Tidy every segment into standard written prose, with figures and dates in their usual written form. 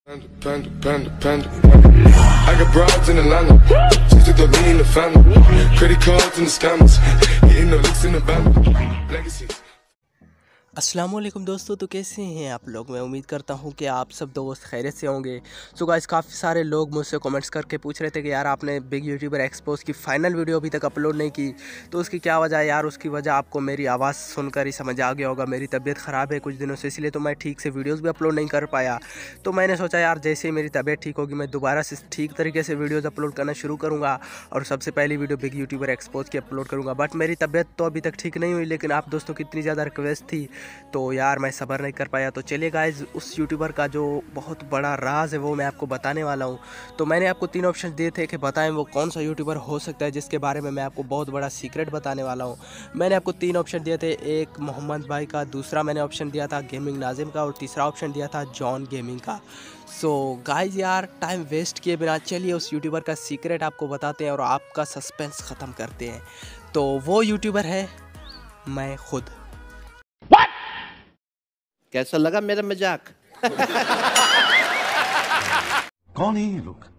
Panda. I got broads in Atlanta. Just to throw me in the family. Credit cards and the scammers. Hitting the licks in the band. Legacies. अस्सलामुअलैकुम दोस्तों, तो कैसे हैं आप लोग। मैं उम्मीद करता हूं कि आप सब दोस्त खैरियत से होंगे। सो गाइस, काफ़ी सारे लोग मुझसे कमेंट्स करके पूछ रहे थे कि यार आपने बिग यूट्यूबर एक्सपोज की फ़ाइनल वीडियो अभी तक अपलोड नहीं की, तो उसकी क्या वजह है यार। उसकी वजह आपको मेरी आवाज़ सुनकर ही समझ आ गया होगा। मेरी तबीयत ख़राब है कुछ दिनों से, इसलिए तो मैं ठीक से वीडियोज़ भी अपलोड नहीं कर पाया। तो मैंने सोचा यार जैसे ही मेरी तबीयत ठीक होगी मैं दोबारा से ठीक तरीके से वीडियोज़ अपलोड करना शुरू करूँगा और सबसे पहली वीडियो बिग यूट्यूबर एक्सपोज की अपलोड करूँगा। बट मेरी तबीयत तो अभी तक ठीक नहीं हुई, लेकिन आप दोस्तों की इतनी ज़्यादा रिक्वेस्ट थी तो यार मैं सब्र नहीं कर पाया। तो चलिए गाइस, उस यूट्यूबर का जो बहुत बड़ा राज है वो मैं आपको बताने वाला हूँ। तो मैंने आपको 3 ऑप्शन दिए थे कि बताएं वो कौन सा यूट्यूबर हो सकता है जिसके बारे में मैं आपको बहुत बड़ा सीक्रेट बताने वाला हूँ। मैंने आपको 3 ऑप्शन दिए थे, एक मोहम्मद भाई का, दूसरा मैंने ऑप्शन दिया था गेमिंग नाजिम का और तीसरा ऑप्शन दिया था जॉन गेमिंग का। सो गाइस यार, टाइम वेस्ट किए बिना चलिए उस यूट्यूबर का सीक्रेट आपको बताते हैं और आपका सस्पेंस ख़त्म करते हैं। तो वो यूट्यूबर है मैं खुद। कैसा लगा मेरा मजाक? कौन है ये लोग,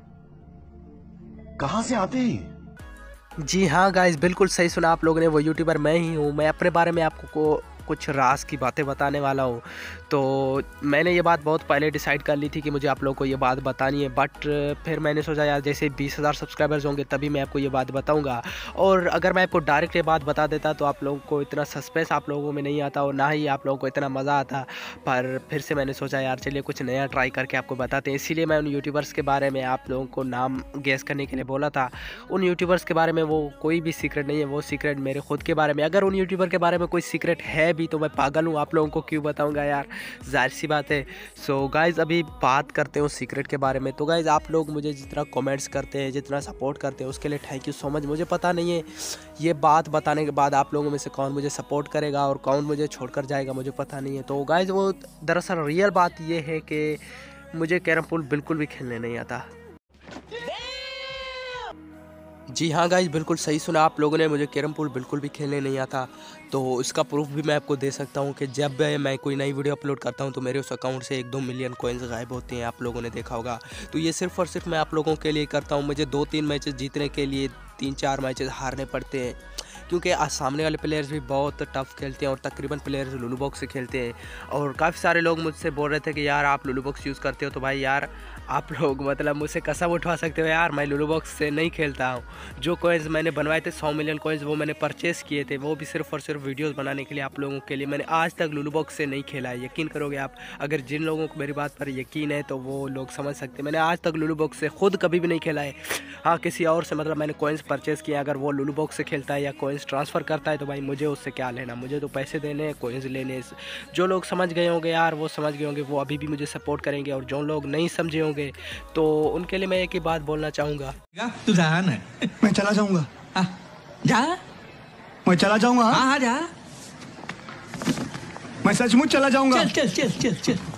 कहां से आते हैं? जी हाँ गाइस, बिल्कुल सही सुना आप लोगों ने, वो यूट्यूबर मैं ही हूँ। मैं अपने बारे में आपको कुछ राज की बातें बताने वाला हूँ। तो मैंने ये बात बहुत पहले डिसाइड कर ली थी कि मुझे आप लोगों को ये बात बतानी है, बट फिर मैंने सोचा यार जैसे 20,000 सब्सक्राइबर्स होंगे तभी मैं आपको ये बात बताऊँगा। और अगर मैं आपको डायरेक्ट ये बात बता देता तो आप लोगों को इतना सस्पेंस आप लोगों में नहीं आता और ना ही आप लोगों को इतना मज़ा आता। पर फिर से मैंने सोचा यार चलिए कुछ नया ट्राई करके आपको बताते हैं। इसीलिए मैं उन यूट्यूबर्स के बारे में आप लोगों को नाम गेस करने के लिए बोला था। उन यूट्यूबर्स के बारे में वो कोई भी सीक्रेट नहीं है, वो सीक्रेट मेरे खुद के बारे में। अगर उन यूट्यूबर के बारे में कोई सीक्रेट है भी तो मैं पागल हूँ, आप लोगों को क्यों बताऊंगा यार, जाहिर सी बात है। सो गाइज़, अभी बात करते हैं उस सीक्रेट के बारे में। तो गाइज़, आप लोग मुझे जितना कमेंट्स करते हैं, जितना सपोर्ट करते हैं, उसके लिए थैंक यू सो मच। मुझे पता नहीं है ये बात बताने के बाद आप लोगों में से कौन मुझे सपोर्ट करेगा और कौन मुझे छोड़कर जाएगा, मुझे पता नहीं है। तो गाइज़, वो दरअसल रियल बात ये है कि मुझे कैरम पूल बिल्कुल भी खेलने नहीं आता। जी हाँ गाइस, बिल्कुल सही सुना आप लोगों ने, मुझे कैरम पूल बिल्कुल भी खेलने नहीं आता। तो इसका प्रूफ भी मैं आपको दे सकता हूँ कि जब मैं कोई नई वीडियो अपलोड करता हूँ तो मेरे उस अकाउंट से 1-2 मिलियन कॉइन्स गायब होते हैं, आप लोगों ने देखा होगा। तो ये सिर्फ़ और सिर्फ मैं आप लोगों के लिए करता हूँ। मुझे 2-3 मैचेस जीतने के लिए 3-4 मैचेस हारने पड़ते हैं, क्योंकि सामने वाले प्लेयर्स भी बहुत टफ खेलते हैं और तकरीबन प्लेयर्स लुलू बॉक्स से खेलते हैं। और काफ़ी सारे लोग मुझसे बोल रहे थे कि यार आप लुलू बॉक्स यूज़ करते हो, तो भाई यार आप लोग मतलब मुझसे कसम उठवा सकते हो यार, मैं लुलू बॉक्स से नहीं खेलता हूँ। जो कॉइन्स मैंने बनवाए थे 100 मिलियन कॉइन्स, वो मैंने परचेज़ किए थे, वो भी सिर्फ और सिर्फ वीडियोस बनाने के लिए, आप लोगों के लिए। मैंने आज तक लुलू बॉक्स से नहीं खेला है, यकीन करोगे आप। अगर जिन लोगों को मेरी बात पर यकीन है तो वो लोग समझ सकते हैं। मैंने आज तक लुलू बॉक्स से खुद कभी भी नहीं खेला है। हाँ, किसी और से मतलब मैंने कॉइन्स परचेज़ किया, अगर वो लुलू बॉक्स से खेलता है या कॉइन्स ट्रांसफ़र करता है तो भाई मुझे उससे क्या लेना, मुझे तो पैसे देने हैं, कॉइन्स लेने हैं। जो लोग समझ गए होंगे यार वो समझ गए होंगे, वो अभी भी मुझे सपोर्ट करेंगे। और जो लोग नहीं समझे होंगे तो उनके लिए मैं एक ही बात बोलना चाहूँगा, तू जा ना। मैं चला जाऊंगा। जा, मैं चला जाऊंगा। हाँ जा, मैं सचमुच चला जाऊंगा। चल चल चल चल चल।